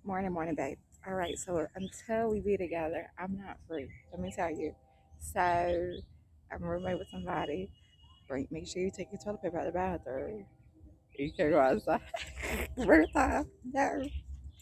Morning, morning, babe. All right, so until we be together, I'm not free. Let me tell you. So I'm a roommate with somebody. Make sure you take your toilet paper out of the bathroom. You can't go outside. First time, no.